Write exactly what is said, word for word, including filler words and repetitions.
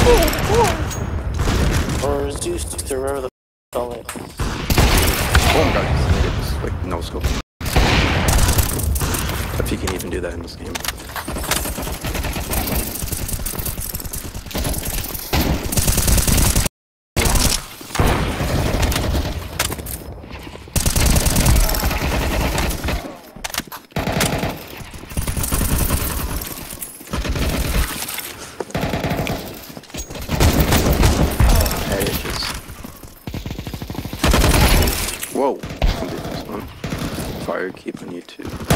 Or Zeus to wherever the f*** it. Oh my god, it's like no scope. If you can even do that in this game. Whoa, Redfirekeep on YouTube.